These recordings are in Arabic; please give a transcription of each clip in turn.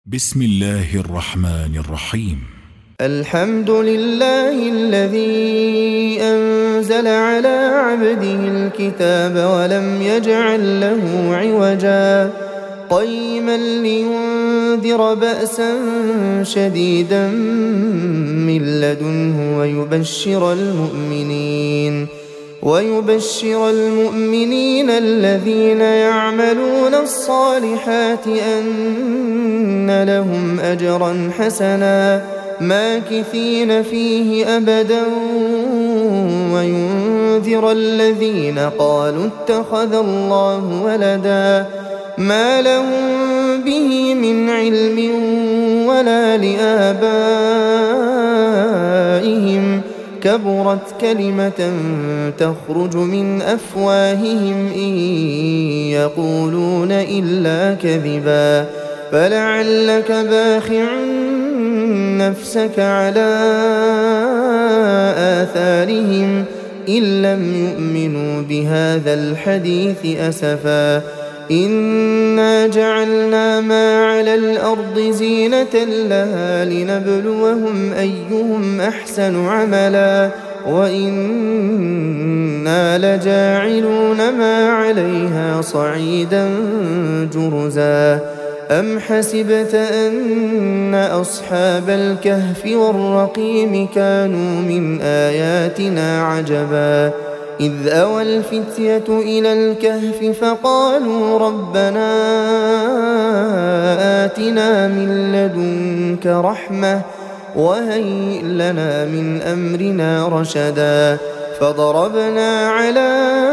بسم الله الرحمن الرحيم. الحمد لله الذي أنزل على عبده الكتاب ولم يجعل له عوجا قيما لينذر بأسا شديدا من لدنه ويبشر المؤمنين الذين يعملون الصالحات أن لهم أجرا حسنا ماكثين فيه أبدا وينذر الذين قالوا اتخذ الله ولدا ما لهم به من علم ولا لآبائهم كبرت كلمة تخرج من أفواههم إن يقولون إلا كذبا فلعلك باخع نفسك على آثارهم إن لم يؤمنوا بهذا الحديث أسفا إنا جعلنا ما على الأرض زينة لها لنبلوهم أيهم أحسن عملا وإنا لجاعلون ما عليها صعيدا جرزا أم حسبت أن أصحاب الكهف والرقيم كانوا من آياتنا عجبا إذ أوى الفتية إلى الكهف فقالوا ربنا آتنا من لدنك رحمة وهيئ لنا من أمرنا رشدا فضربنا على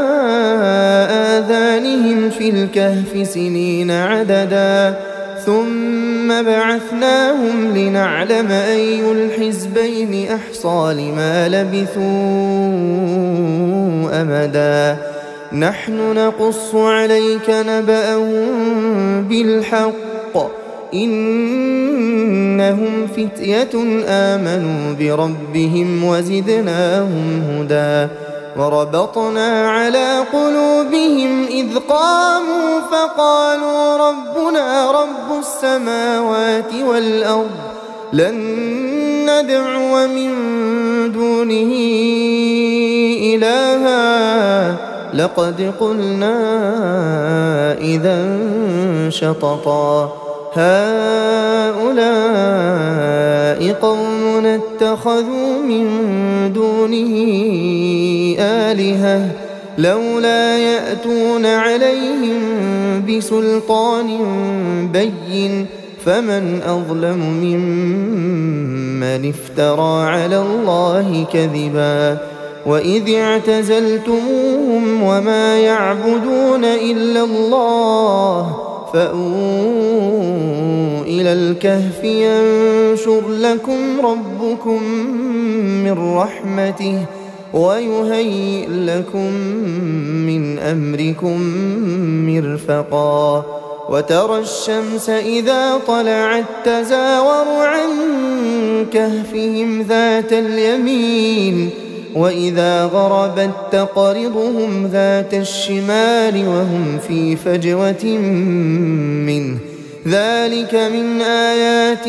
آذانهم في الكهف سنين عددا ثم بعثناهم لنعلم أي الحزبين أحصى لما لبثوا أمدا نحن نقص عليك نبأهم بالحق إنهم فتية آمنوا بربهم وزدناهم هدى وربطنا على قلوبهم إذ قاموا فقالوا ربنا رب السماوات والأرض لن ندعو من دونه إلها لقد قلنا إذا شططا هؤلاء قومنا اتخذوا من دونه آلهة لولا يأتون عليهم بسلطان بين فمن أظلم ممن افترى على الله كذبا وإذ اعتزلتموهم وما يعبدون إلا الله فأووا إلى الكهف ينشر لكم ربكم من رحمته ويهيئ لكم من أمركم مرفقا وترى الشمس إذا طلعت تزاور عن كهفهم ذات اليمين وإذا غربت تقرضهم ذات الشمال وهم في فجوة منه ذلك من آيات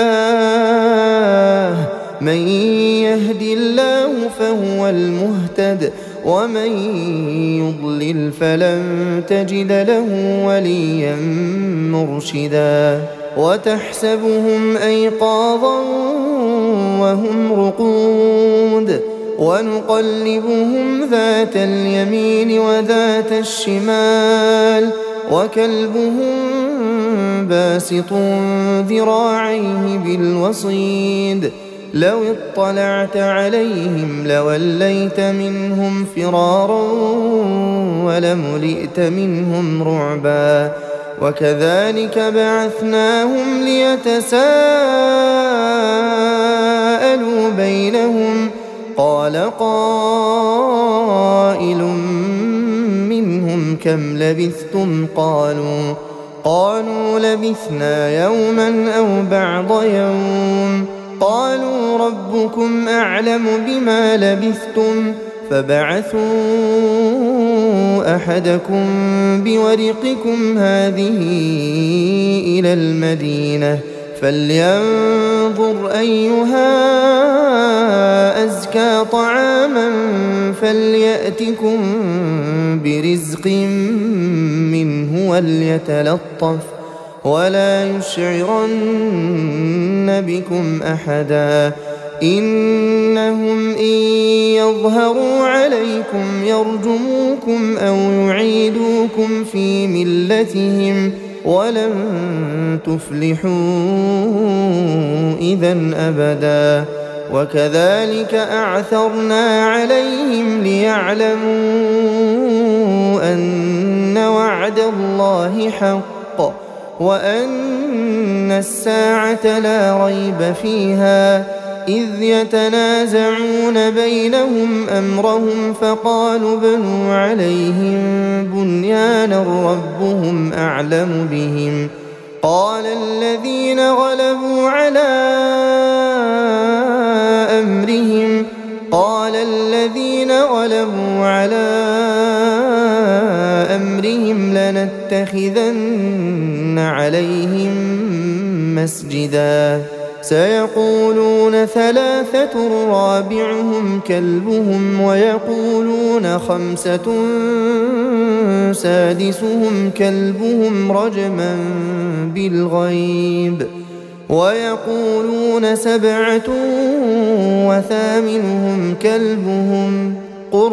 الله من يهد الله فهو المهتد ومن يضلل فلن تجد له وليا مرشدا وتحسبهم أيقاظا وهم رقود ونقلبهم ذات اليمين وذات الشمال وكلبهم باسط ذراعيه بالوصيد لو اطلعت عليهم لوليت منهم فرارا ولملئت منهم رعبا وكذلك بعثناهم ليتساءلوا بينهم قال قائل منهم كم لبثتم قالوا لبثنا يوما أو بعض يوم قالوا ربكم أعلم بما لبثتم فبعثوا أحدكم بورقكم هذه إلى المدينة فلينظر أيها أزكى طعاما فليأتكم برزق منه وليتلطف ولا يشعرن بكم أحدا إنهم إن يظهروا عليكم يرجموكم أو يعيدوكم في ملتهم ولن تفلحوا إذن أبدا وكذلك أعثرنا عليهم ليعلموا أن وعد الله حق وأن الساعة لا ريب فيها إذ يتنازعون بينهم أمرهم فقالوا ابنوا عليهم بنيانا ربهم أعلم بهم قال الذين غلبوا على أمرهم لنتخذن عليهم مسجدا سيقولون ثلاثة رابعهم كلبهم ويقولون خمسة سادسهم كلبهم رجما بالغيب ويقولون سبعة وثامنهم كلبهم قل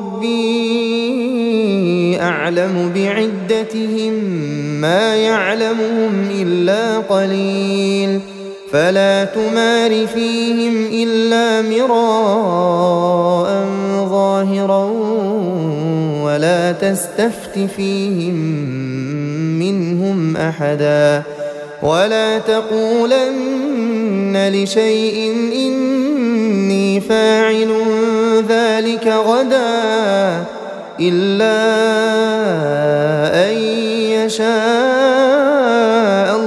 ربي أعلم بعدتهم ما يعلمهم إلا قليل فلا تمار فيهم إلا مراء ظاهرا ولا تستفت فيهم منهم أحدا ولا تقولن لشيء إني فاعل ذلك غدا إلا أن يشاء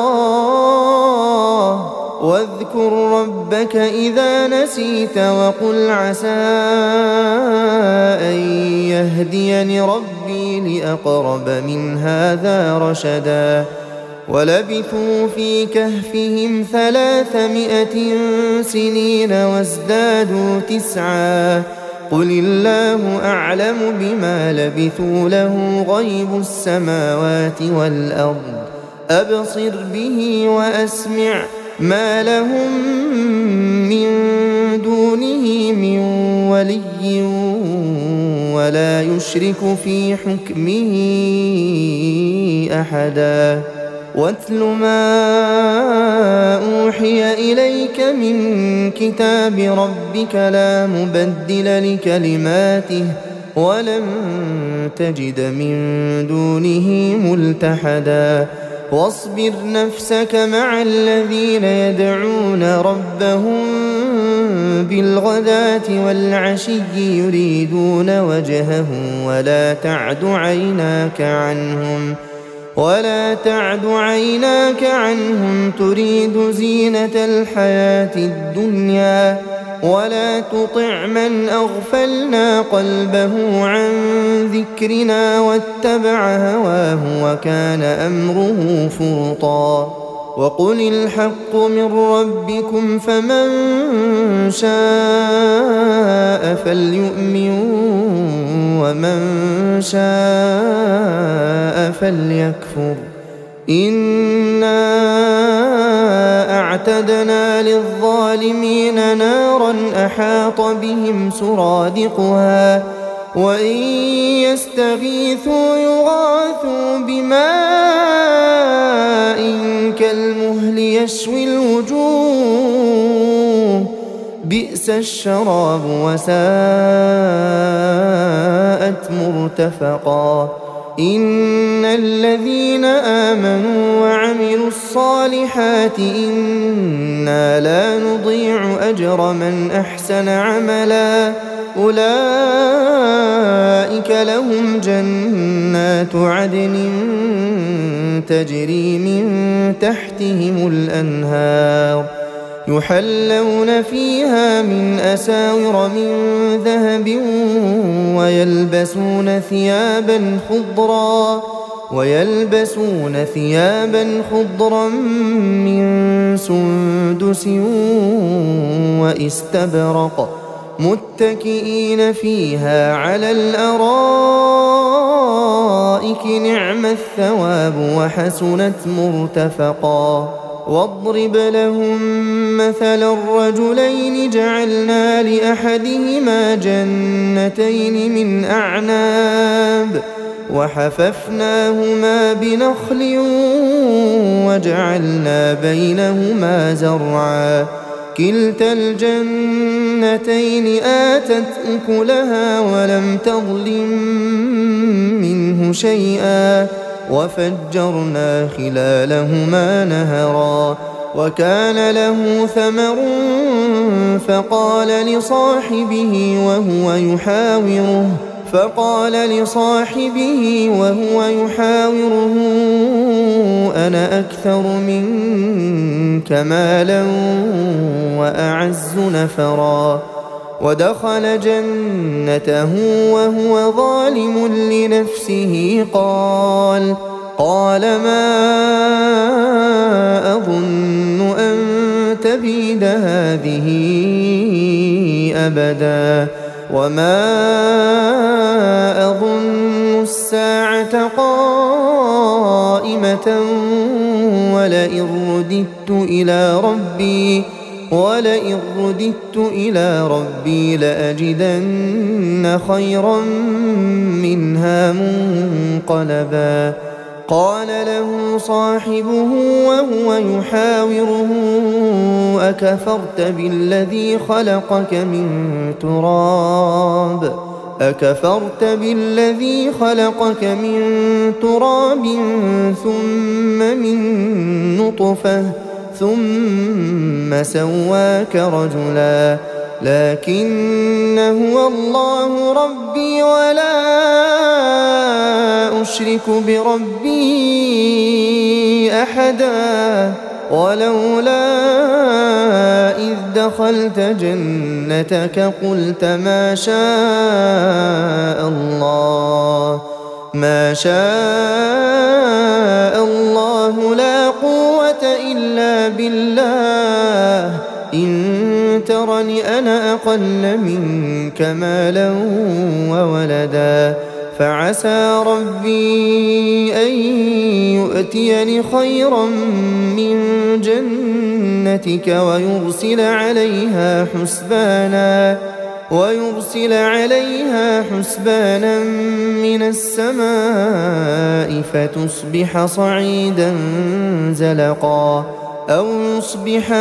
الله واذكر ربك إذا نسيت وقل عسى أن يهديني ربي لأقرب من هذا رشدا ولبثوا في كهفهم 300 سنين وازدادوا 9 قل الله أعلم بما لبثوا له غيب السماوات والأرض أبصر به وأسمع ما لهم من دونه من ولي ولا يشرك في حكمه أحدا واتل ما أوحي إليك من كتاب ربك لا مبدل لكلماته ولن تجد من دونه ملتحدا واصبر نفسك مع الذين يدعون ربهم بالغداة والعشي يريدون وجهه ولا تعد عيناك عنهم تريد زينة الحياة الدنيا ولا تطع من أغفلنا قلبه عن ذكرنا واتبع هواه وكان أمره فرطا وقل الحق من ربكم فمن شاء فليؤمن ومن شاء فليكفر إنا أعتدنا للظالمين نارا أحاط بهم سرادقها وإن يستغيثوا يغاثوا بماء كالمهل يشوي الوجوه بئس الشراب وساءت مرتفقا إن الذين آمنوا وعملوا الصالحات إنا لا نضيع أجر من أحسن عملا أولئك لهم جنات عدن تجري من تحتهم الأنهار يحلون فيها من أساور من ذهب ويلبسون ثيابا خضرا من سندس وإستبرق متكئين فيها على الأرائك نعم الثواب وحسنت مرتفقا واضرب لهم مثل الرجلين جعلنا لأحدهما جنتين من أعناب وحففناهما بنخل وجعلنا بينهما زرعا كلتا الجنتين آتت أكلها ولم تظلم منه شيئا وفجرنا خلالهما نهرا وكان له ثمر فقال لصاحبه وهو يحاوره أنا أكثر منك مالا وأعز نفرا ودخل جنته وهو ظالم لنفسه قال ما أظن أن تبيد هذه أبدا وما أظن الساعة قائمة ولئن رددت إلى ربي لأجدن خيرا منها منقلبا قال له صاحبه وهو يحاوره أكفرت بالذي خلقك من تراب ثم من نطفة ثم سواك رجلا لكن هو الله ربي ولا أشرك بربي أحدا ولولا إذ دخلت جنتك قلت ما شاء الله لا قوة إلا بالله إن ترني أنا أقل منك مالا وولدا فعسى ربي أن يؤتيني خيرا من جنتك ويرسل عليها حسبانا من السماء فتصبح صعيدا زلقا أو يصبح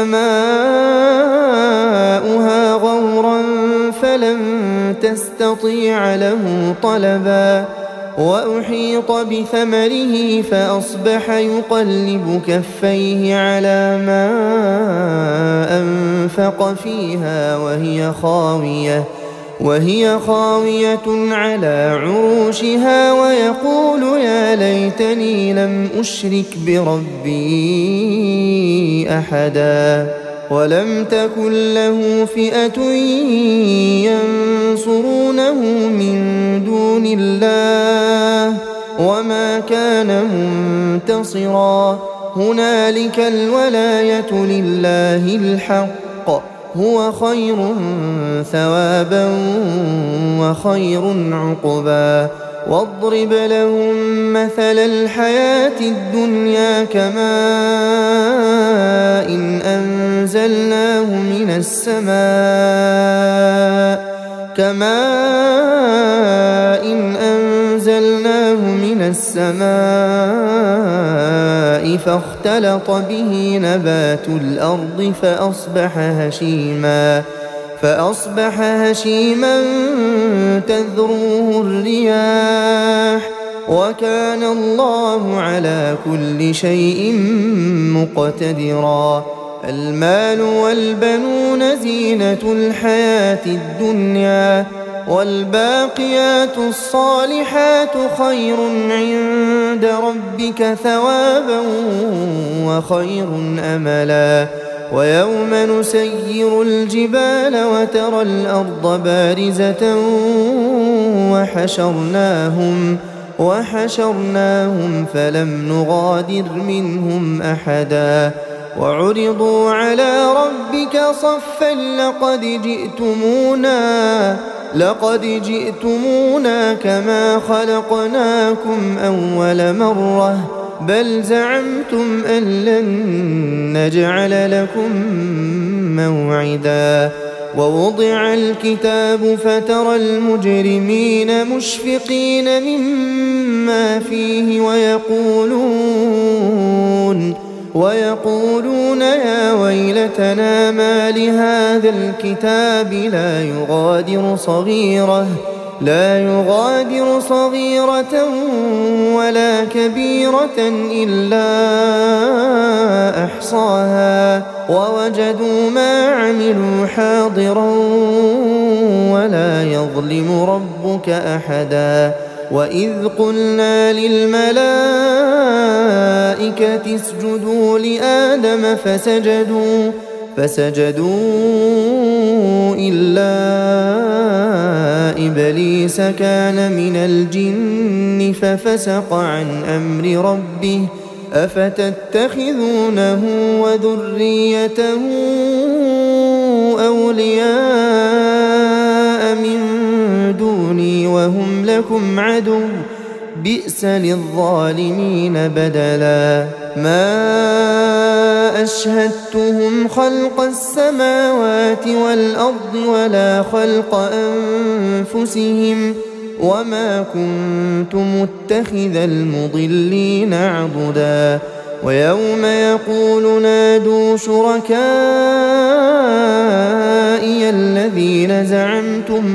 ماؤها غورا فلن تستطيع له طلبا وأحيط بثمره فأصبح يقلب كفيه على ما أنفق فيها وهي خاوية على عروشها ويقول يا ليتني لم أشرك بربي أحدا ولم تكن له فئة ينصرونه من دون الله وما كان منتصرا هنالك الولاية لله الحق هو خير ثوابا وخير عقبا واضرب لهم مثل الحياة الدنيا كماء أنزلناه من السماء فاختلط به نبات الأرض فأصبح هشيما تذروه الرياح وكان الله على كل شيء مقتدرا المال والبنون زينة الحياة الدنيا والباقيات الصالحات خير عند ربك ثوابا وخير أملا ويوم نسير الجبال وترى الأرض بارزة وحشرناهم فلم نغادر منهم أحدا وعرضوا على ربك صفا لقد جئتمونا كما خلقناكم أول مرة بل زعمتم أن لن نجعل لكم موعدا ووضع الكتاب فترى المجرمين مشفقين مما فيه ويقولون يا ويلتنا ما لهذا الكتاب لا يغادر صغيرة ولا كبيرة إلا أحصاها ووجدوا ما عملوا حاضرا ولا يظلم ربك أحدا وإذ قلنا للملائكة اسجدوا لآدم فسجدوا إلا إبليس كان من الجن ففسق عن أمر ربه أفتتخذونه وذريته أولياء من دوني وهم لكم عدو بئس للظالمين بدلا ما أشهدتهم خلق السماوات والأرض ولا خلق أنفسهم وما كنت متخذ المضلين عضدا ويوم يقول نادوا شركائي الذين زعمتم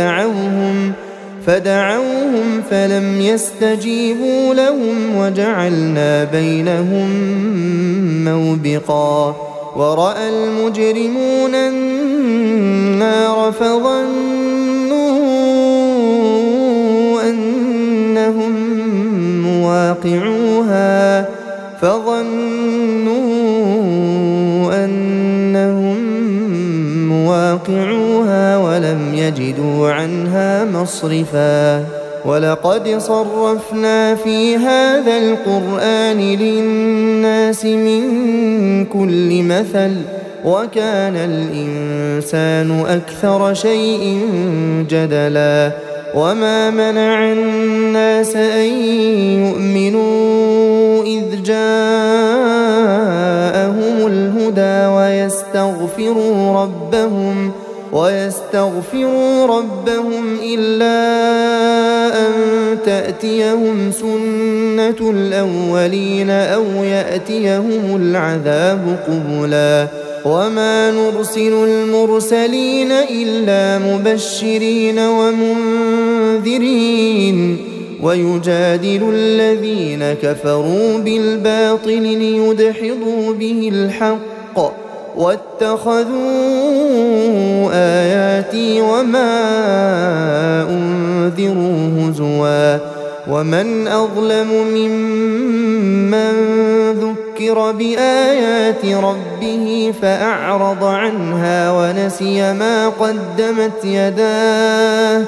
فدعوهم فلم يستجيبوا لهم وجعلنا بينهم موبقا ورأى المجرمون النار فظنوا أنهم مواقعوها ولم يجدوا عنها مصرفا ولقد صرفنا في هذا القرآن للناس من كل مثل وكان الإنسان أكثر شيء جدلا وما منع الناس أن يؤمنوا إذ جاءهم الهدى ويستغفروا ربهم إلا أن تأتيهم سنة الأولين أو يأتيهم العذاب قبلا وما نرسل المرسلين إلا مبشرين ومنذرين ويجادل الذين كفروا بالباطل ليدحضوا به الحق واتخذوا آياتي وما أنذروا هزوا ومن أظلم ممن ذكر بآيات ربه فأعرض عنها ونسي ما قدمت يداه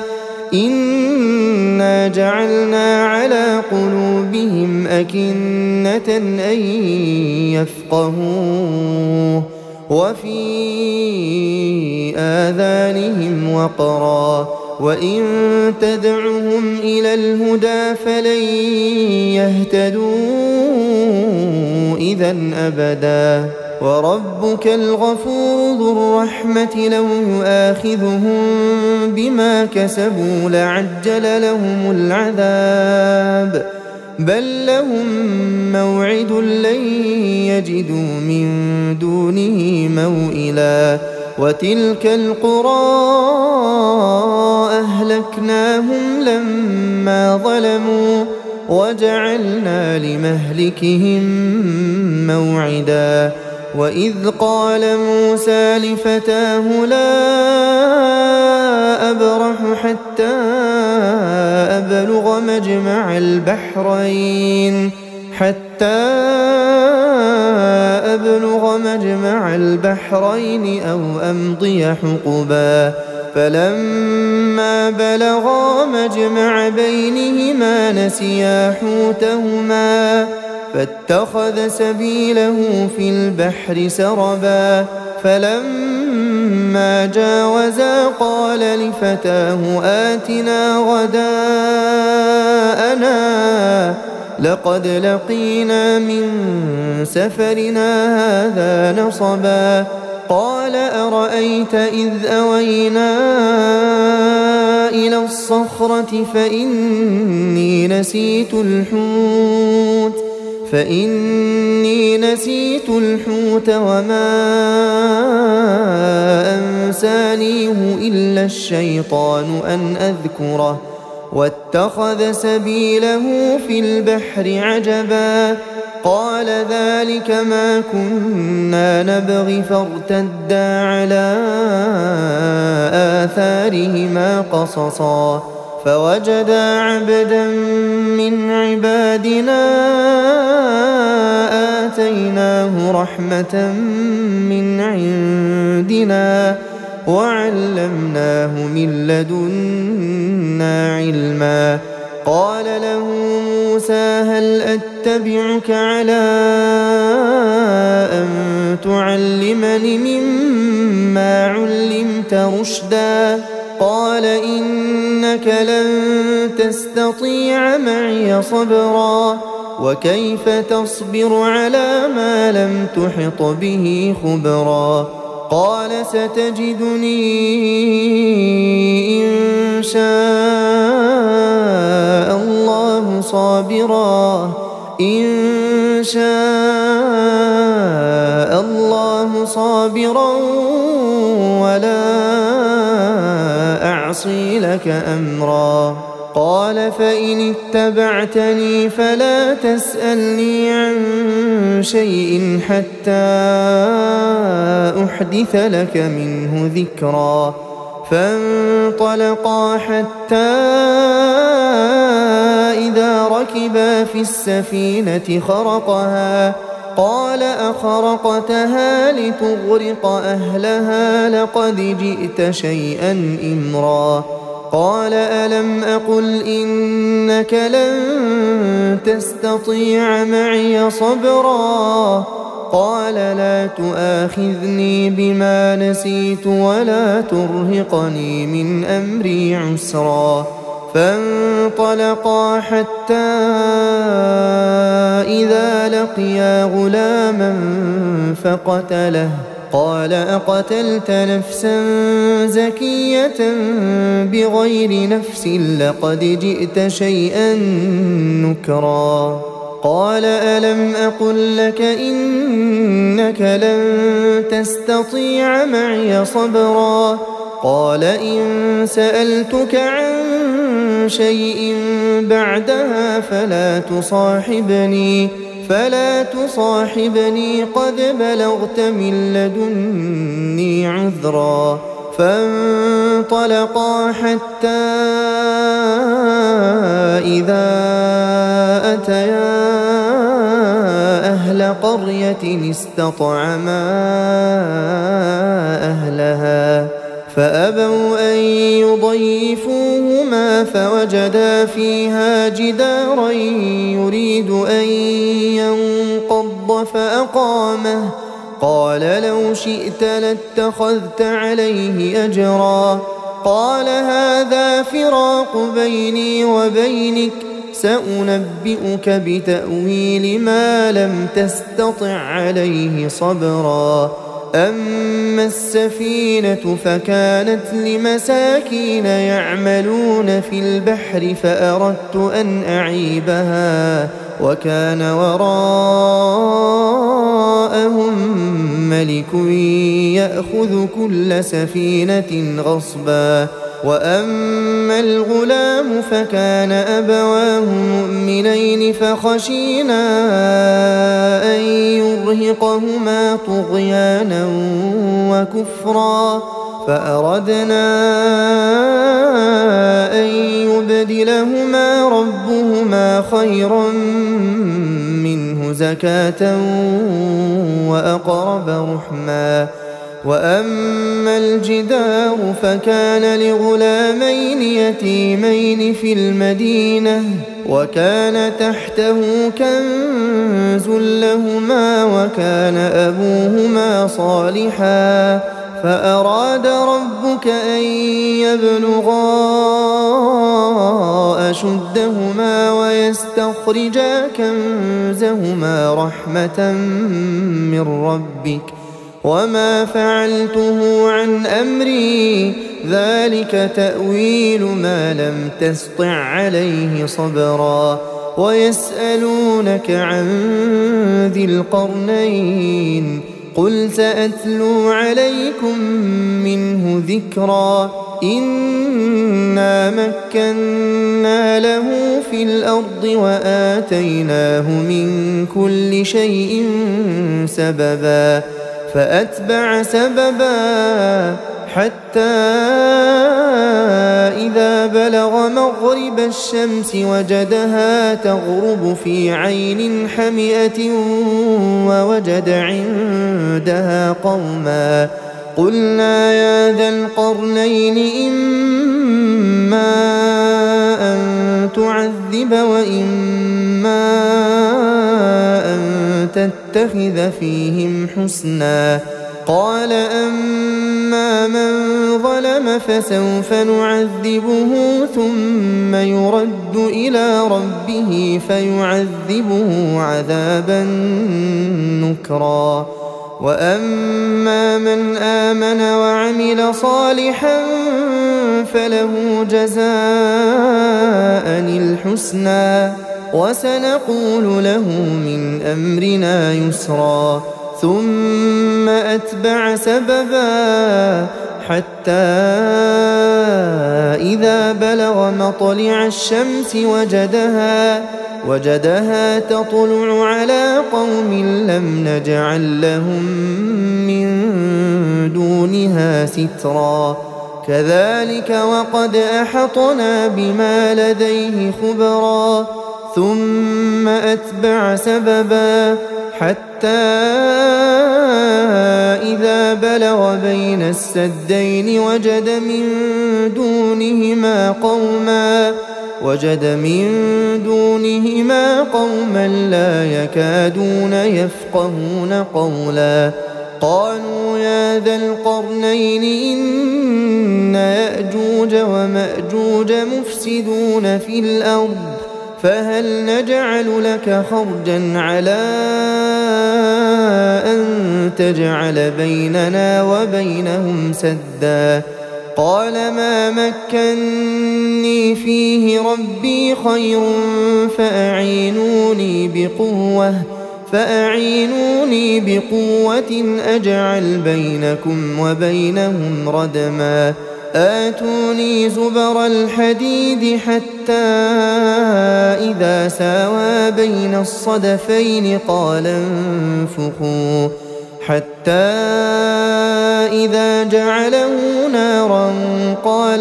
إنا جعلنا على قلوبهم أكنة أن يفقهوه وفي آذانهم وقرا وإن تدعهم إلى الهدى فلن يهتدوا إذا أبدا وربك الغفور ذو الرحمة لو يؤاخذهم بما كسبوا لعجل لهم العذاب بل لهم موعد لن يجدوا من دونه موئلا وتلك القرى أهلكناهم لما ظلموا وجعلنا لمهلكهم موعدا وإذ قال موسى لفتاه لا أبرح حتى أبلغ مجمع البحرين أو أمضي حقبا فلما بلغا مجمع بينهما نسيا حوتهما فاتخذ سبيله في البحر سربا فلما جاوزا قال لفتاه آتنا غداءنا لقد لقينا من سفرنا هذا نصبا قال أرأيت إذ أوينا إلى الصخرة فإني نسيت الحوت وما أنسانيه إلا الشيطان أن أذكره واتخذ سبيله في البحر عجبا قال ذلك ما كنا نبغي فارتدا على آثارهما قصصا فوجدا عبدا من عبادنا آتيناه رحمة من عندنا وعلمناه من لدنا علما قال له موسى هل أتبعك على أن تعلمني مما علمت رشدا قال إنك لن تستطيع معي صبرا وكيف تصبر على ما لم تحط به خبرا قال ستجدني إن شاء الله صابرا ولا أعصي لك أمرا قال فإن اتبعتني فلا تسألني عن شيء حتى أحدث لك منه ذكرا فانطلقا حتى إذا ركبا في السفينة خرقها قال أخرقتها لتغرق أهلها لقد جئت شيئا إمرا قال ألم أقل إنك لن تستطيع معي صبرا قال لا تؤاخذني بما نسيت ولا ترهقني من أمري عسرا فانطلقا حتى إذا لقيا غلاما فقتله قال أقتلت نفسا زكية بغير نفس لقد جئت شيئا نكرا قال ألم أقل لك إنك لن تستطيع معي صبرا قال إن سألتك عن شيء بعدها فلا تصاحبني قد بلغت من لدني عذرا فانطلقا حتى إذا أتيا أهل قرية استطعما أهلها فأبوا أن يضيفوهما فوجدا فيها جدارا يريد أن ينقض فأقامه قال لو شئت لاتخذت عليه أجرا قال هذا فراق بيني وبينك سأنبئك بتأويل ما لم تستطع عليه صبرا أما السفينة فكانت لمساكين يعملون في البحر فأردت أن أعيبها وكان وراءهم ملك يأخذ كل سفينة غصبا وأما الغلام فكان أبواه مؤمنين فخشينا أن يرهقهما طغيانا وكفرا فأردنا أن يبدلهما ربهما خيرا منه زكاة وأقرب رحما وأما الجدار فكان لغلامين يتيمين في المدينة وكان تحته كنز كنز لهما وكان أبوهما صالحا فأراد ربك أن يبلغا أشدهما ويستخرجا كنزهما رحمة من ربك وما فعلته عن أمري ذلك تأويل ما لم تسطع عليه صبرا ويسألونك عن ذي القرنين قل سأتلو عليكم منه ذكرا إنا مكنا له في الأرض وآتيناه من كل شيء سببا فأتبع سببا حتى إذا بلغ مغرب الشمس وجدها تغرب في عين حمئة ووجد عندها قوما قلنا يا ذا القرنين إما أن تعذب وإما أن تتخذ فيهم حسنا قال أما من ظلم فسوف نعذبه ثم يرد إلى ربه فيعذبه عذابا نكرا وأما من آمن وعمل صالحا فله جزاء الحسنى وسنقول له من أمرنا يسرا ثم أتبع سببا حتى إذا بلغ مطلع الشمس وجدها تطلع على قوم لم نجعل لهم من دونها سترا كذلك وقد أحطنا بما لديه خبرا ثم أتبع سببا حتى إذا بلغ بين السدين وجد من دونهما قوما لا يكادون يفقهون قولا قالوا يا ذا القرنين إن يأجوج ومأجوج مفسدون في الأرض فهل نجعل لك خرجا على أن تجعل بيننا وبينهم سدا قال ما مكني فيه ربي خير فأعينوني بقوة أجعل بينكم وبينهم ردما آتوني زبر الحديد حتى إذا ساوى بين الصدفين قال انفخوا حتى إذا جعله نارا قال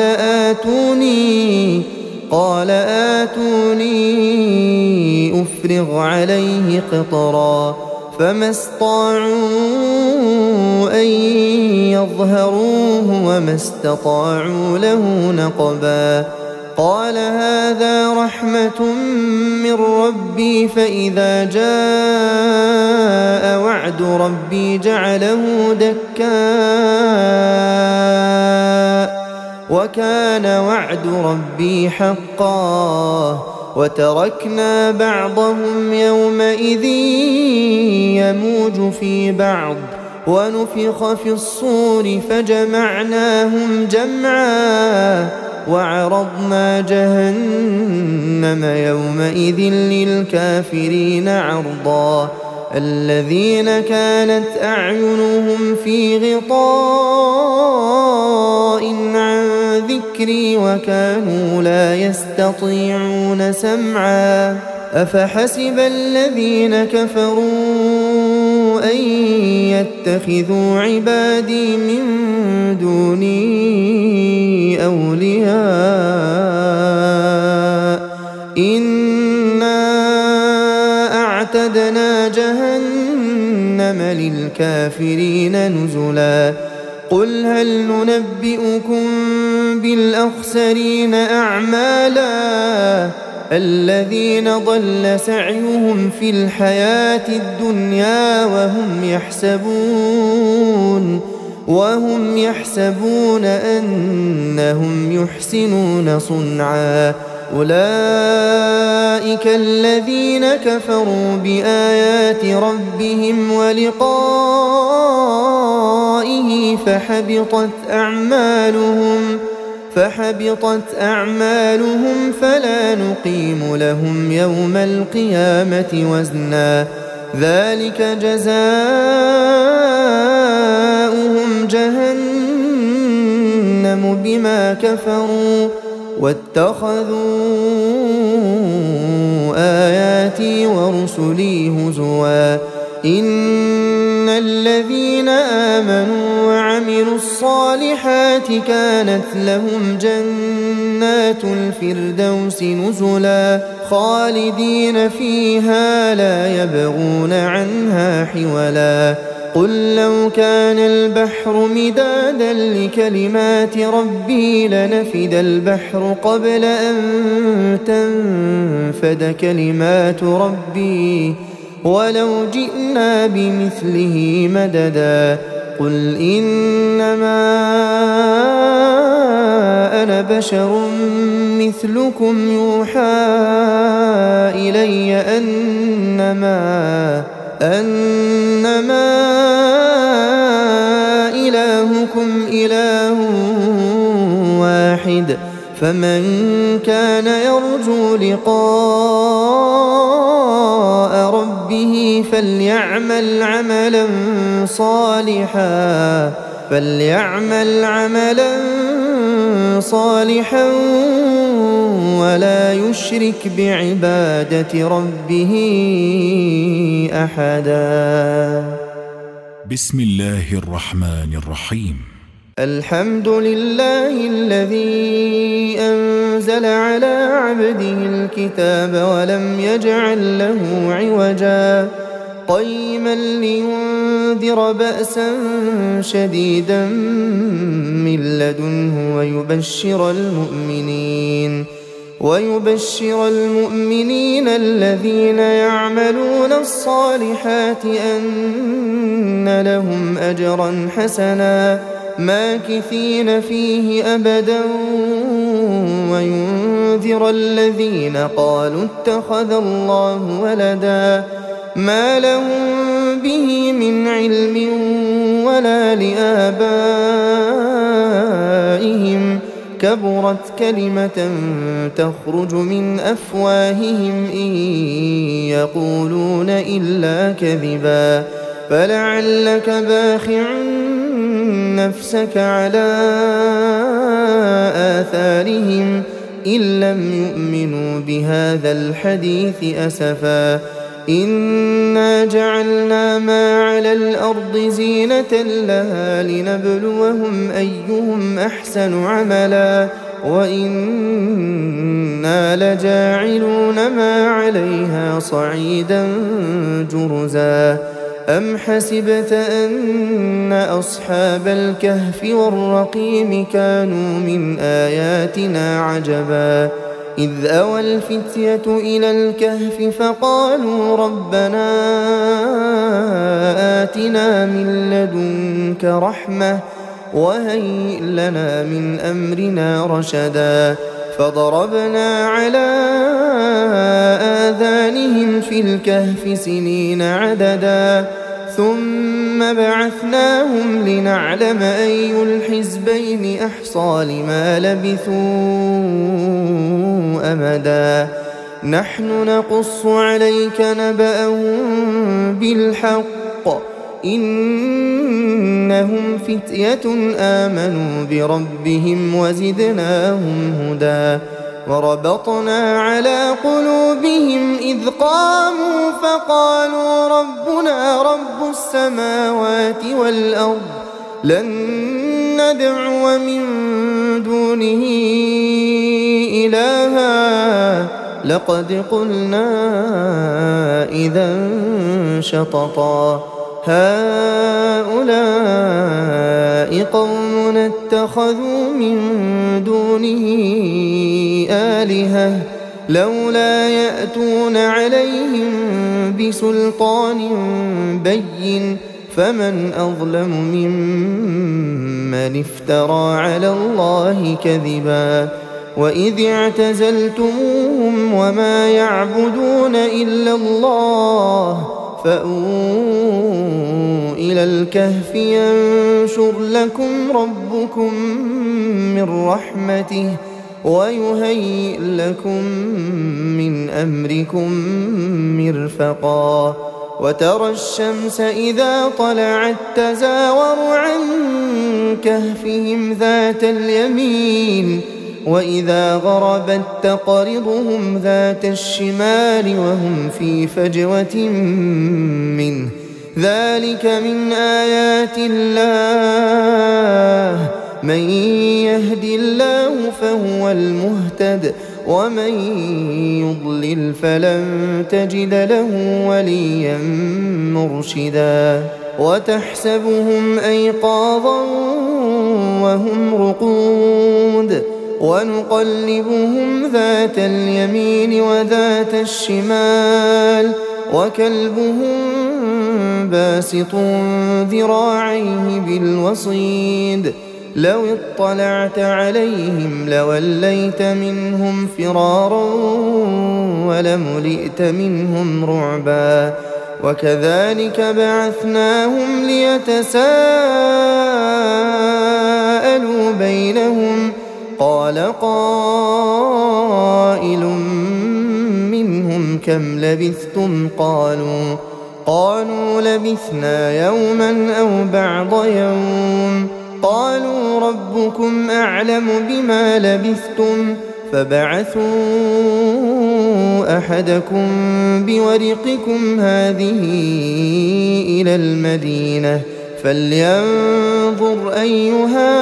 آتوني أفرغ عليه قطرا فما استطاعوا أن يظهروه وما استطاعوا له نقبا قال هذا رحمة من ربي فإذا جاء وعد ربي جعله دكاء وكان وعد ربي حقا وتركنا بعضهم يومئذ يموج في بعض ونفخ في الصور فجمعناهم جمعا وعرضنا جهنم يومئذ للكافرين عرضا الذين كانت أعينهم في غطاء عن ذكري وكانوا لا يستطيعون سمعا أفحسب الذين كفروا أن يتخذوا عبادي من دوني أولياء إنا أعتدنا جهنم للكافرين نزلا قل هل ننبئكم بالأخسرين أعمالا الذين ضل سعيهم في الحياة الدنيا وهم يحسبون أنهم يحسنون صنعا أولئك الذين كفروا بآيات ربهم ولقائه فحبطت أعمالهم فلا نقيم لهم يوم القيامة وزنا ذلك جزاؤهم جهنم بما كفروا واتخذوا آياتي ورسلي هزوا إن الذين آمنوا وعملوا الصالحات كانت لهم جنات الفردوس نزلا خالدين فيها لا يبغون عنها حولا قل لو كان البحر مدادا لكلمات ربي لنفد البحر قبل أن تنفد كلمات ربي ولو جئنا بمثله مددا قل إنما أنا بشر مثلكم يوحى إلي أنما إلهكم إله واحد فمن كان يرجو لقاء ربه فليعمل عملا صالحا ولا يشرك بعبادة ربه أحدا. بسم الله الرحمن الرحيم. الحمد لله الذي أنزل على عبده الكتاب ولم يجعل له عوجا قيما لينذر بأسا شديدا من لدنه ويبشر المؤمنين الذين يعملون الصالحات أن لهم أجرا حسنا ماكثين فيه أبدا وينذر الذين قالوا اتخذ الله ولدا ما لهم به من علم ولا لآبائهم كبرت كلمة تخرج من أفواههم إن يقولون إلا كذبا فلعلك باخع نفسك على آثارهم إن لم يؤمنوا بهذا الحديث أسفا إنا جعلنا ما على الأرض زينة لها لنبلوهم أيهم أحسن عملا وإنا لجاعلون ما عليها صعيدا جرزا أم حسبت أن أصحاب الكهف والرقيم كانوا من آياتنا عجبا إذ أوى الفتية إلى الكهف فقالوا ربنا آتنا من لدنك رحمة وهيئ لنا من أمرنا رشدا فضربنا على آذانهم في الكهف سنين عددا ثم بعثناهم لنعلم أي الحزبين أحصى لما لبثوا أمدا نحن نقص عليك نبأهم بالحق إنهم فتية آمنوا بربهم وزدناهم هدى وربطنا على قلوبهم إذ قاموا فقالوا ربنا رب السماوات والأرض لن ندعو من دونه إلها لقد قلنا إذا شططا هؤلاء قومنا اتخذوا من دونه آلهة لولا يأتون عليهم بسلطان بين فمن أظلم ممن افترى على الله كذبا وإذ اعتزلتموهم وما يعبدون إلا الله فأووا إلى الكهف ينشر لكم ربكم من رحمته ويهيئ لكم من أمركم مرفقا وترى الشمس إذا طلعت تزاور عن كهفهم ذات اليمين وإذا غربت تقرضهم ذات الشمال وهم في فجوة منه ذلك من آيات الله من يهد الله فهو المهتد ومن يضلل فلن تجد له وليا مرشدا وتحسبهم أيقاظا وهم رقود ونقلبهم ذات اليمين وذات الشمال وكلبهم باسط ذراعيه بالوصيد لو اطلعت عليهم لوليت منهم فرارا ولملئت منهم رعبا وكذلك بعثناهم ليتساءلوا بينهم قال قائل منهم كم لبثتم قالوا لبثنا يوما أو بعض يوم قالوا ربكم أعلم بما لبثتم فبعثوا أحدكم بورقكم هذه إلى المدينة فلينظر أيها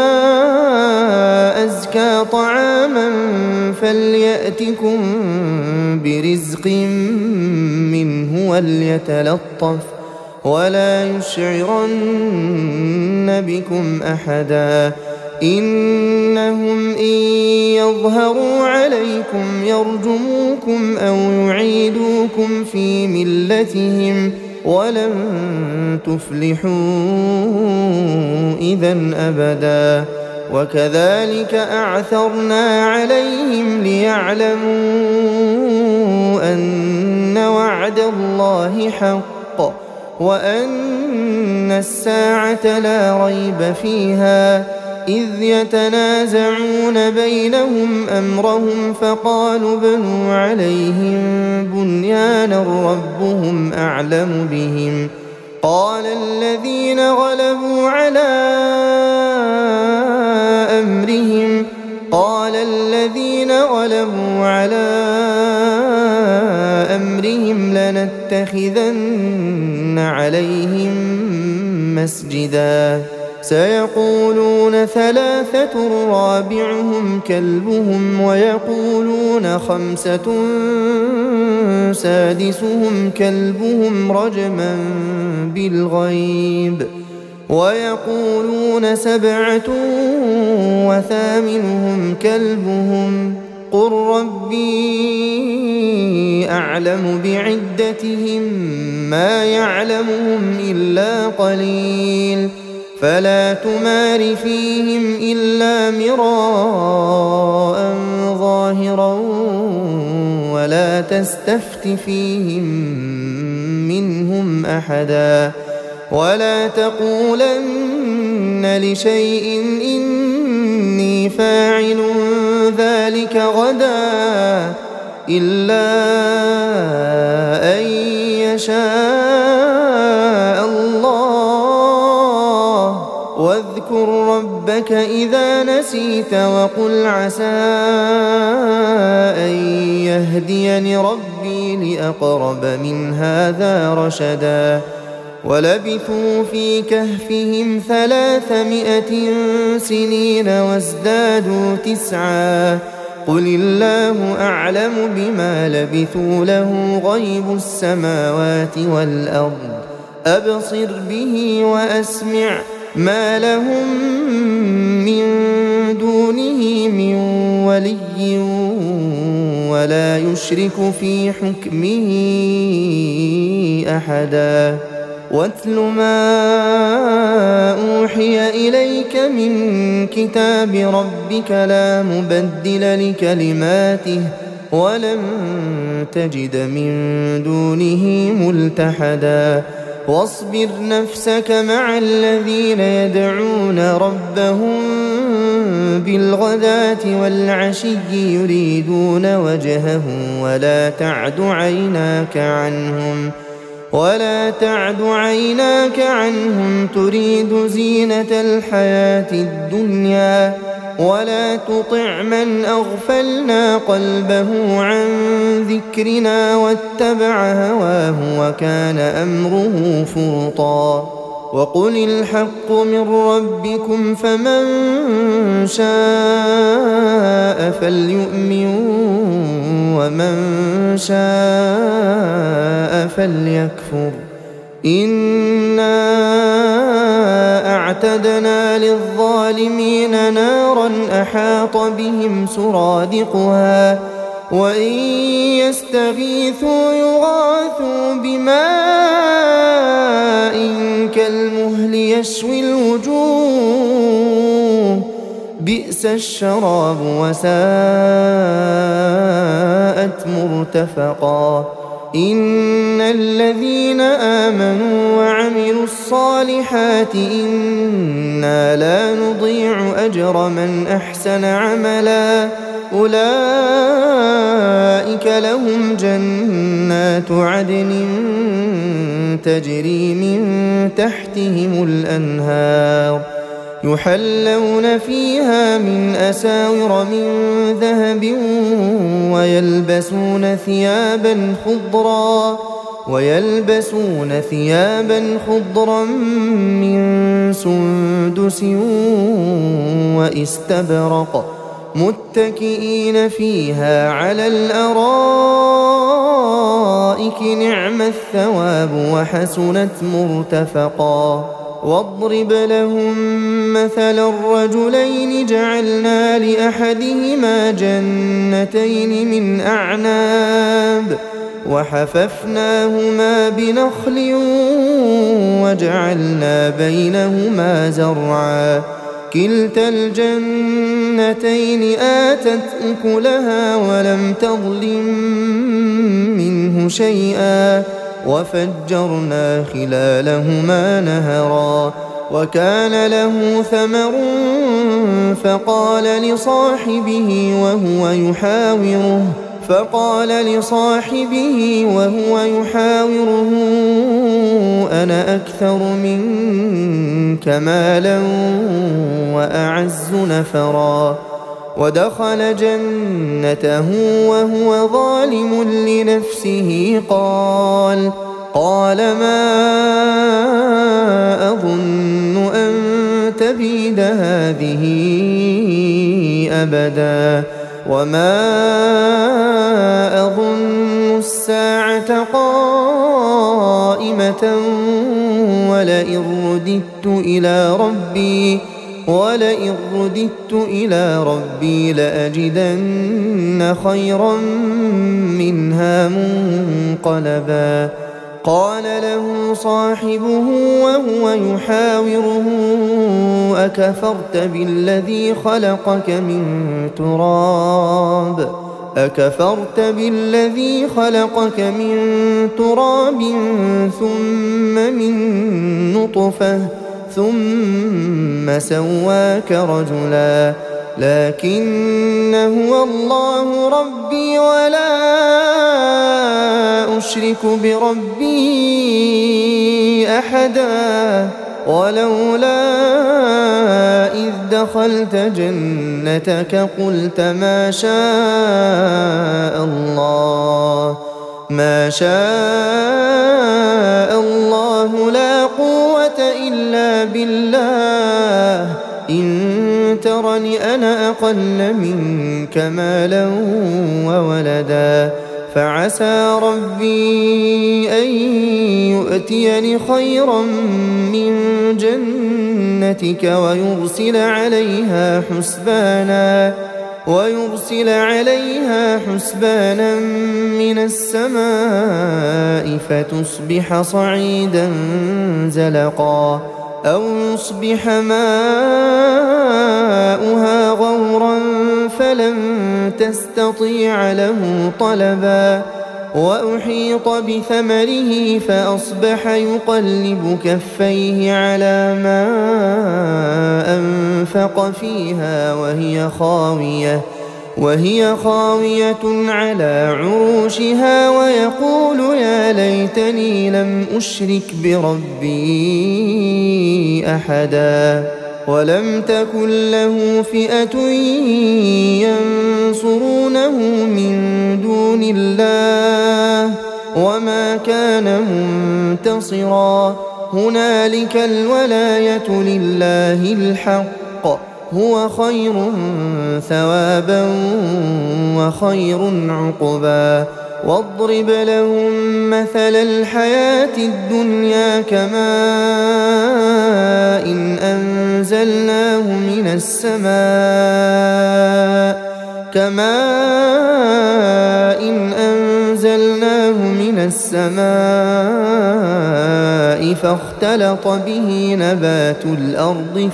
أزكى طعاما فليأتكم برزق منه وليتلطف ولا يشعرن بكم أحدا إنهم إن يظهروا عليكم يرجموكم أو يعيدوكم في ملتهم ولن تفلحوا إذا أبدا وكذلك أعثرنا عليهم ليعلموا أن وعد الله حق وأن الساعة لا ريب فيها إذ يتنازعون بينهم أمرهم فقالوا ابنوا عليهم بنيانا ربهم أعلم بهم قال الذين غلبوا على أمرهم لنتخذن عليهم مسجدا سيقولون ثلاثة رابعهم كلبهم ويقولون خمسة سادسهم كلبهم رجما بالغيب ويقولون سبعة وثامنهم كلبهم قل ربي أعلم بعدتهم ما يعلمهم إلا قليل فلا تمار فيهم إلا مراء ظاهرا ولا تستفت فيهم منهم أحدا ولا تقولن لشيء إني فاعل ذلك غدا إلا أن يشاء الله واذكر ربك إذا نسيت وقل عسى أن يهديني ربي لأقرب من هذا رشدا ولبثوا في كهفهم 300 سنين وازدادوا 9 قل الله أعلم بما لبثوا له غيب السماوات والأرض أبصر به وأسمع ما لهم من دونه من ولي ولا نشرك في حكمه أحدا واتل ما أوحي إليك من كتاب ربك لا مبدل لكلماته ولن تجد من دونه ملتحدا واصبر نفسك مع الذين يدعون ربهم بالغداة والعشي يريدون وجهه ولا تعد عيناك عنهم تريد زينة الحياة الدنيا ولا تطع من أغفلنا قلبه عن ذكرنا واتبع هواه وكان أمره فرطا وقل الحق من ربكم فمن شاء فليؤمن ومن شاء فليكفر إنا أعتدنا للظالمين نارا أحاط بهم سرادقها وإن يستغيثوا يغاثوا بماء كالمهل يشوي الوجوه بئس الشراب وساءت مرتفقا إن الذين آمنوا وعملوا الصالحات إنا لا نضيع أجر من أحسن عملا أولئك لهم جنات عدن تجري من تحتهم الأنهار يحلون فيها من أساور من ذهب ويلبسون ثيابا خضرا من سندس واستبرق متكئين فيها على الأرائك نعم الثواب وحسنت مرتفقا واضرب لهم مثل الرجلين جعلنا لأحدهما جنتين من أعناب وحففناهما بنخل وجعلنا بينهما زرعا كلتا الجنتين آتت أكلها ولم تظلم منه شيئا وفجرنا خلالهما نهرا وكان له ثمر فقال لصاحبه وهو يحاوره أنا أكثر منك مالا وأعز نفرا ودخل جنته وهو ظالم لنفسه قال ما أظن أن تبيد هذه أبدا وما أظن الساعة قائمة ولئن رددت إلى ربي لأجدن خيرا منها منقلبا قال له صاحبه وهو يحاوره أكفرت بالذي خلقك من تراب ثم من نطفة ثم سواك رجلا لكن هو الله ربي ولا أشرك بربي أحدا ولولا إذ دخلت جنتك قلت ما شاء الله لا قوة إلا بالله إن ترني أنا أقل منك مالا وولدا فعسى ربي أن يؤتيني خيرا من جنتك ويرسل عليها حسبانا ويرسل عليها حسبانا من السماء فتصبح صعيدا زلقا أو يصبح ماؤها غورا فلن تستطيع له طلبا وأحيط بثمره فأصبح يقلب كفيه على ما أنفق فيها وهي خاوية على عروشها ويقول يا ليتني لم أشرك بربي أحدا ولم تكن له فئة ينصرونه من دون الله وما كان منتصرا هنالك الولاية لله الحق هو خير ثوابا وخير عقبا واضرب لهم مثل الحياة الدنيا كماء أنزلناه من السماء فاختلط به نبات الأرض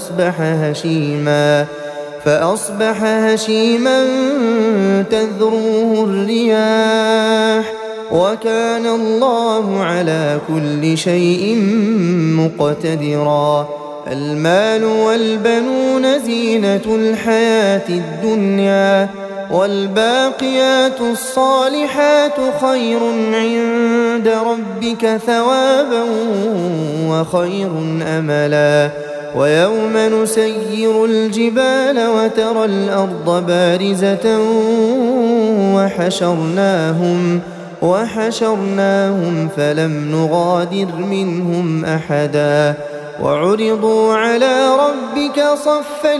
فأصبح هشيما تذروه الرياح وكان الله على كل شيء مقتدرا المال والبنون زينة الحياة الدنيا والباقيات الصالحات خير عند ربك ثوابا وخير أملا ويوم نسير الجبال وترى الأرض بارزة وحشرناهم فلم نغادر منهم أحدا وعرضوا على ربك صفا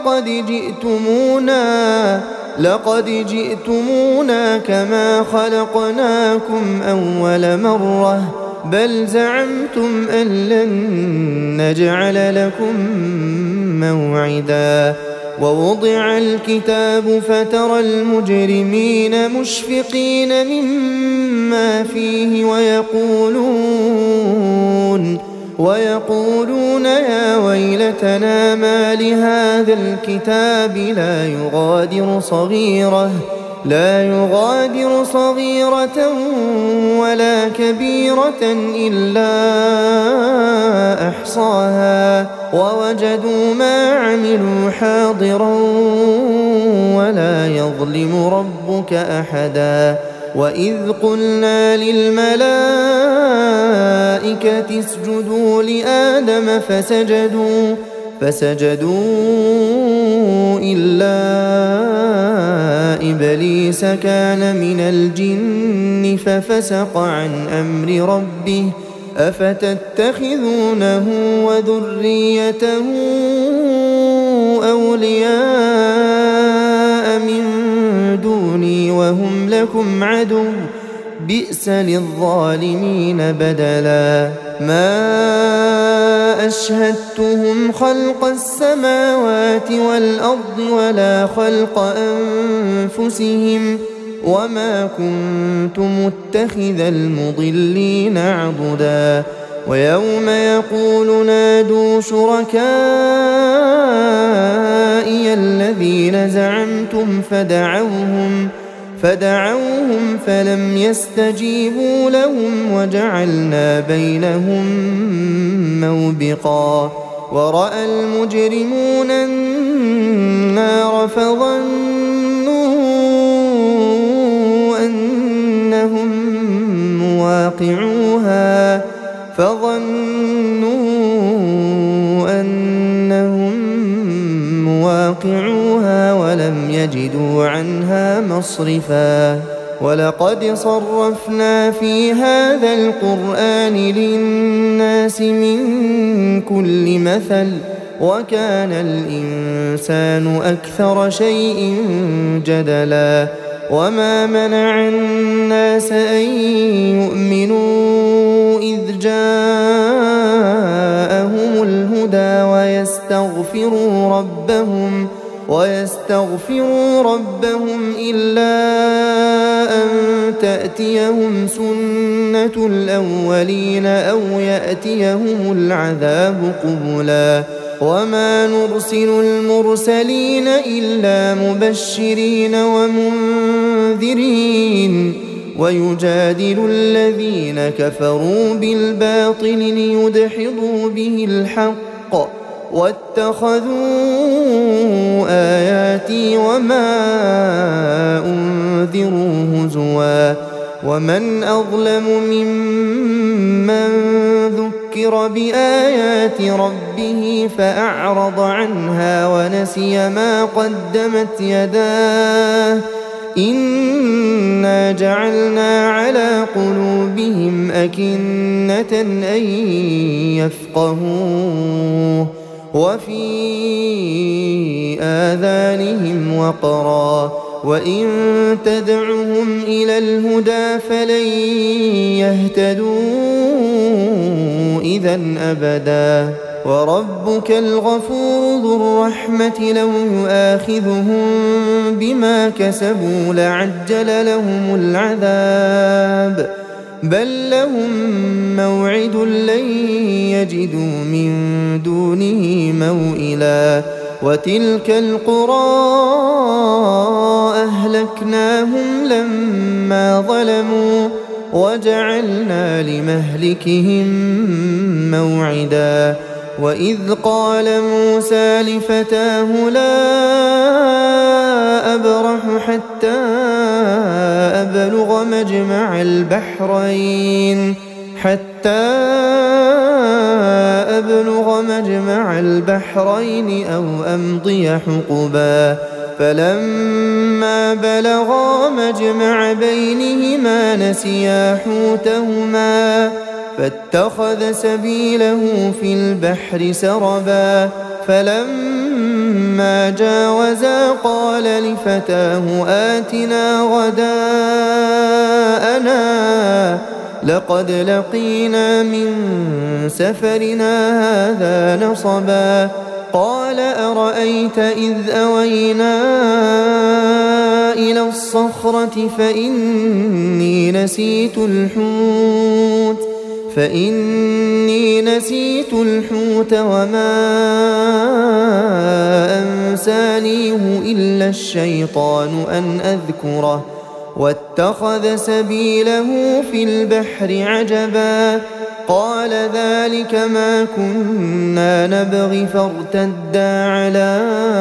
لقد جئتمونا كما خلقناكم أول مرة بل زعمتم أن لن نجعل لكم موعدا ووضع الكتاب فترى المجرمين مشفقين مما فيه ويقولون يا ويلتنا ما لهذا الكتاب لا يغادر صغيرة ولا كبيرة إلا أحصاها ووجدوا ما عملوا حاضرا ولا يظلم ربك أحدا وإذ قلنا للملائكة اسجدوا لآدم فسجدوا إلا إبليس كان من الجن ففسق عن أمر ربه أفتتخذونه وذريته أولياء من دوني وهم لكم عدو بئس للظالمين بدلا ما أشهدتهم خلق السماوات والأرض ولا خلق أنفسهم وما كنت متخذ المضلين عضدا ويوم يقول نادوا شركائي الذين زعمتم فدعوهم فلم يستجيبوا لهم وجعلنا بينهم موبقا ورأى المجرمون النار فظنوا أنهم مواقعوها ولم يجدوا عنها مصرفا ولقد صرفنا في هذا القرآن للناس من كل مثل وكان الإنسان أكثر شيء جدلا وما منع الناس أن يؤمنوا إذ جاءهم الهدى ويستغفروا ربهم إلا أن تأتيهم سنة الأولين أو يأتيهم العذاب قبلا وما نرسل المرسلين إلا مبشرين ومنذرين ويجادل الذين كفروا بالباطل ليدحضوا به الحق واتخذوا آياتي وما أنذروا هزوا ومن أظلم ممن ذكر بآيات ربه فأعرض عنها ونسي ما قدمت يداه إنا جعلنا على قلوبهم أكنة أن يفقهوه وفي آذانهم وقرا وإن تدعهم إلى الهدى فلن يهتدوا إذا أبدا وربك الغفور ذو الرحمة لو يؤاخذهم بما كسبوا لعجل لهم العذاب بل لهم موعد لن يجدوا من دونه موئلا وتلك القرى أهلكناهم لما ظلموا وجعلنا لمهلكهم موعدا وإذ قال موسى لفتاه لا أبرح حتى أبلغ مجمع البحرين أو أمضي حقبا فلما بلغا مجمع بينهما نسيا حوتهما فاتخذ سبيله في البحر سربا فلما جاوزا قال لفتاه آتنا غداءنا لقد لقينا من سفرنا هذا نصبا قال أرأيت إذ أوينا إلى الصخرة فإني نسيت الحوت وما أنسانيه إلا الشيطان أن أذكره واتخذ سبيله في البحر عجبا قال ذلك ما كنا نبغي فارتدا على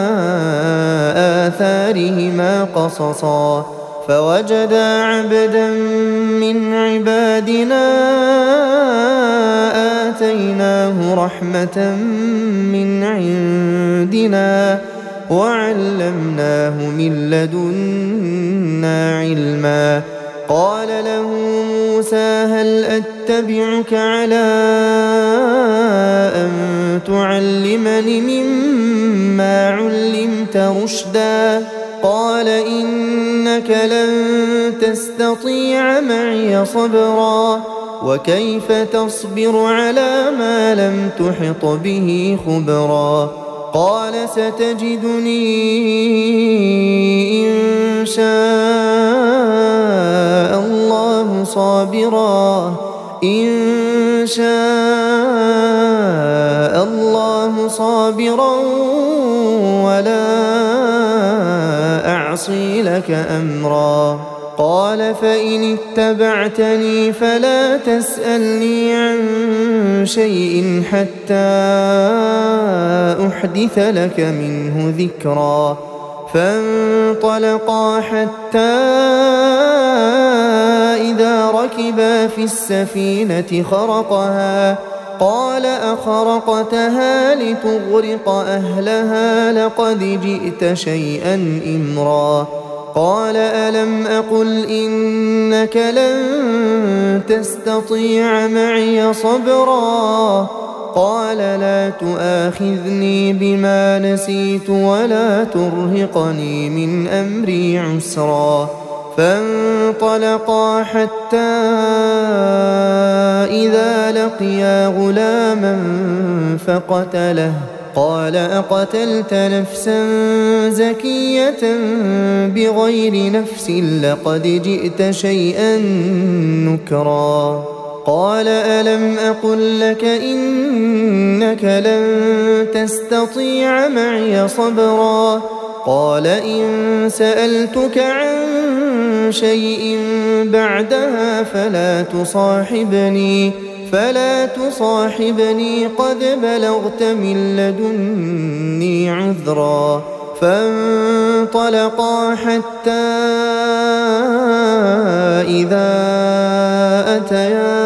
آثارهما قصصا فوجدا عبدا من عبادنا آتيناه رحمة من عندنا وعلمناه من لدنا علما قال له موسى هل أتبعك على أن تعلمني مما علمت رشدا قال إنك لن تستطيع معي صبرا وكيف تصبر على ما لم تحط به خبرا قال ستجدني إن شاء الله صابرا ولا أعصي لك أمرا قال فإن اتبعتني فلا تسألني عن شيء حتى أحدث لك منه ذكرا فانطلقا حتى إذا ركبا في السفينة خرقها قال أخرقتها لتغرق أهلها لقد جئت شيئا إمرا قال ألم أقل إنك لن تستطيع معي صبرا قال لا تؤاخذني بما نسيت ولا ترهقني من أمري عسرا فانطلقا حتى إذا لقيا غلاما قال أقتلت نفسا زكية بغير نفس لقد جئت شيئا نكرا قال ألم أقل لك إنك لن تستطيع معي صبرا قال إن سألتك عن شيء بعدها فلا تصاحبني قد بلغت من لدني عذرا فانطلقا حتى إذا أتيا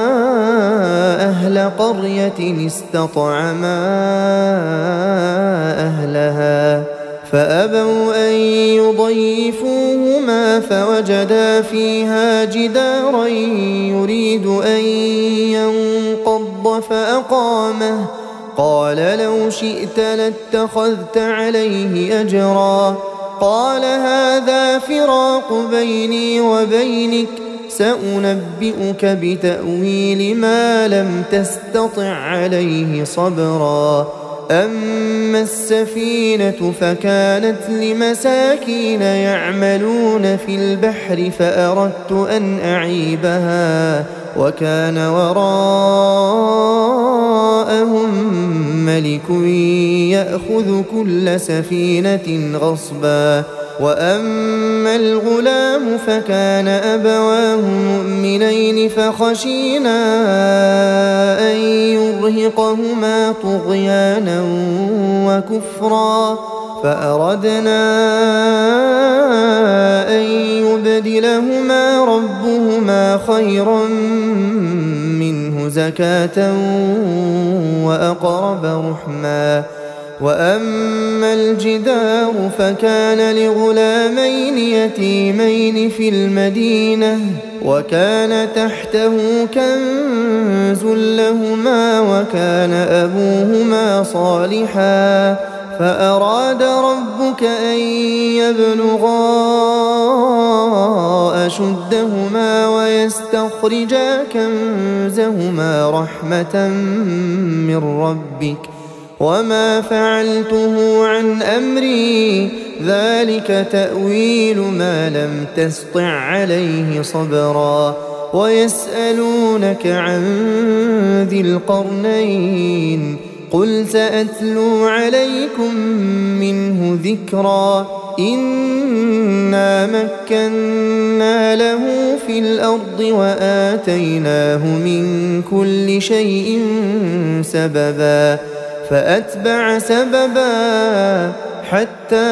أهل قرية استطعما أهلها فأبوا أن يضيفوهما فوجدا فيها جدارا يريد أن ينقض فأقامه قال لو شئت لاتخذت عليه أجرا قال هذا فراق بيني وبينك سأنبئك بتأويل ما لم تستطع عليه صبرا أما السفينة فكانت لمساكين يعملون في البحر فأردت أن أعيبها وكان وراءهم ملك يأخذ كل سفينة غصبا وأما الغلام فكان أبواه مؤمنين فخشينا أن يرهقهما طغيانا وكفرا فأردنا أن يبدلهما ربهما خيرا منه زكاة وأقرب رحما وأما الجدار فكان لغلامين يتيمين في المدينة وكان تحته كنز لهما وكان أبوهما صالحا فأراد ربك أن يبلغا أشدهما ويستخرجا كنزهما رحمة من ربك وما فعلته عن أمري ذلك تأويل ما لم تسطع عليه صبرا ويسألونك عن ذي القرنين قل سأتلو عليكم منه ذكرا إنا مكنا له في الأرض وآتيناه من كل شيء سببا فأتبع سببا حتى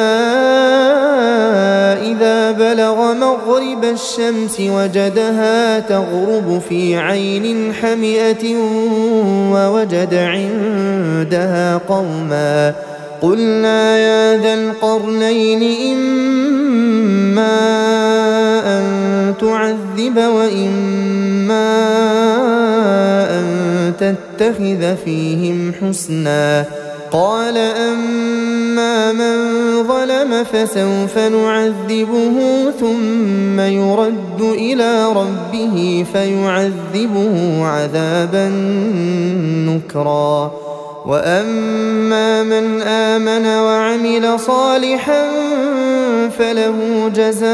إذا بلغ مغرب الشمس وجدها تغرب في عين حمئة ووجد عندها قوما قلنا يا ذا القرنين إما أن تعذب وإما أن تتخذ فيهم حسنا قال أما من ظلم فسوف نعذبه ثم يرد إلى ربه فيعذبه عذابا نكرا وأما من آمن وعمل صالحا فله جزاء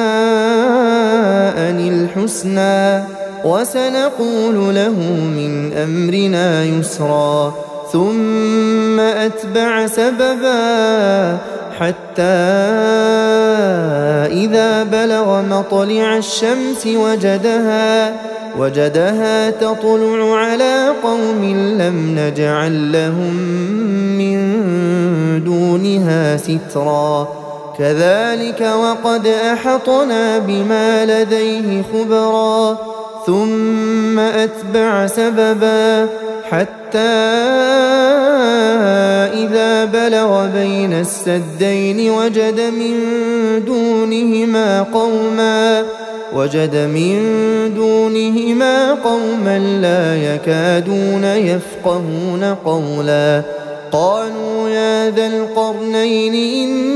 الحسنى وسنقول له من أمرنا يسرا ثم أتبع سببا حتى إذا بلغ مطلع الشمس وجدها تطلع على قوم لم نجعل لهم من دونها سترا كذلك وقد أحطنا بما لديه خبرا ثم أتبع سببا حتى إذا بلغ بين السدين وجد من دونهما قوما لا يكادون يفقهون قولا قالوا يا ذا القرنين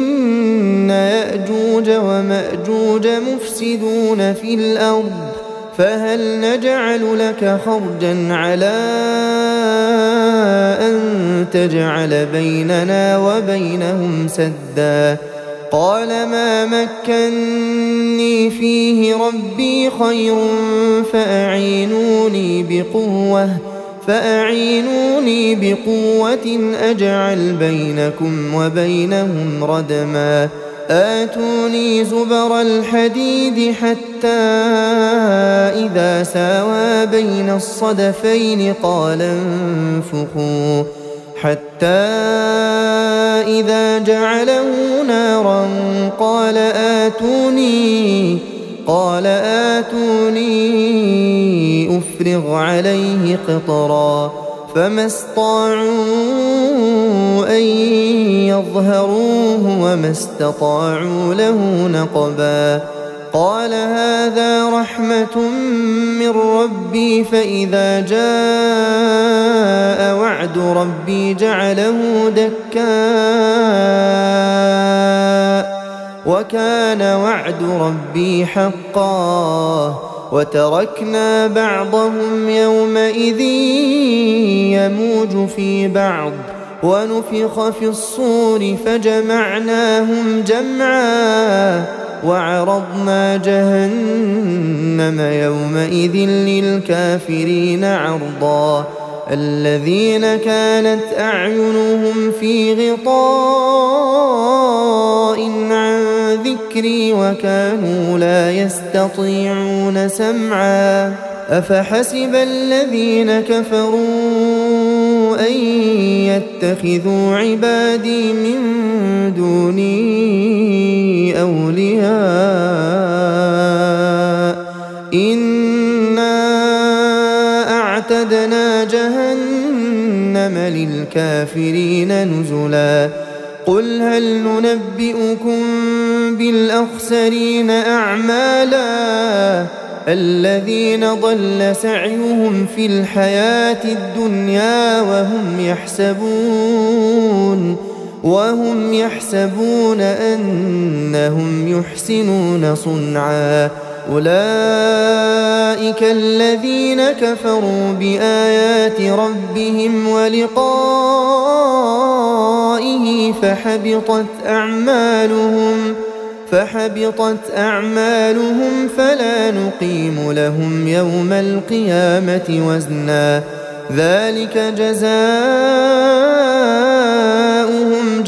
إن يأجوج ومأجوج مفسدون في الأرض فهل نجعل لك خرجا على أن تجعل بيننا وبينهم سدا؟ قال ما مكني فيه ربي خير فأعينوني بقوة أجعل بينكم وبينهم ردما. آتوني زبر الحديد حتى إذا ساوى بين الصدفين قال انفخوا، حتى إذا جعله نارا قال آتوني أفرغ عليه قطرا، فما استطاعوا أن يظهروه وما استطاعوا له نقبا. قال هذا رحمة من ربي فإذا جاء وعد ربي جعله دكاء وكان وعد ربي حقا. وتركنا بعضهم يومئذ يموج في بعض ونفخ في الصور فجمعناهم جمعا وعرضنا جهنم يومئذ للكافرين عرضا. الذين كانت أعينهم في غطاء عن ذكري وكانوا لا يستطيعون سمعا. أفحسب الذين كفروا أن يتخذوا عبادي من دوني أولياء إنا أعتدنا جهنم للكافرين نزلا. قل هل ننبئكم بالأخسرين أعمالا الذين ضل سعيهم في الحياة الدنيا وهم يحسبون أنهم يحسنون صنعا. أولئك الذين كفروا بآيات ربهم ولقائه فحبطت أعمالهم فلا نقيم لهم يوم القيامة وزنا. ذلك جزاؤهم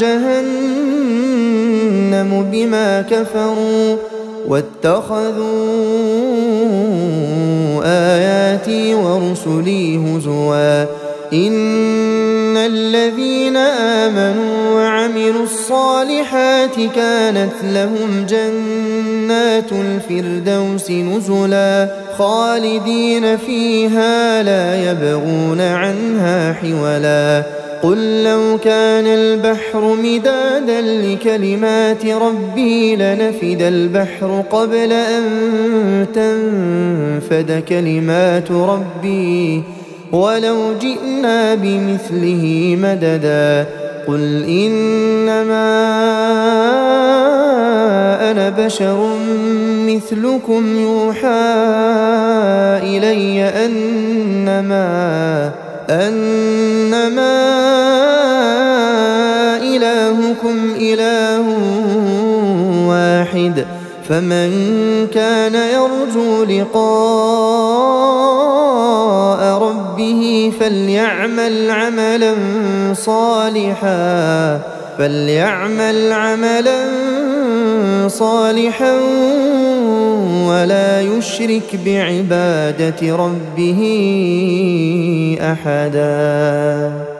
جهنم بما كفروا واتخذوا آياتي ورسلي هزوا. إن الذين آمنوا وعملوا الصالحات كانت لهم جنات الفردوس نزلا خالدين فيها لا يبغون عنها حولا. قل لو كان البحر مدادا لكلمات ربي لنفد البحر قبل أن تنفد كلمات ربي ولو جئنا بمثله مددا. قل إنما أنا بشر مثلكم يوحى إلي أنما إلهكم إله واحد فمن كان يرجو لقاء ربه فليعمل عملا صالحا ولا يشرك بعبادة ربه أحدا.